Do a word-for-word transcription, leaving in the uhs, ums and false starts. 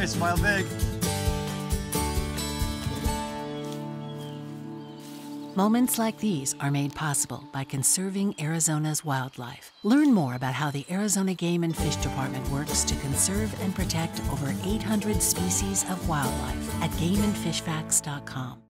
right, smile big. Moments like these are made possible by conserving Arizona's wildlife. Learn more about how the Arizona Game and Fish Department works to conserve and protect over eight hundred species of wildlife at game and fish facts dot com.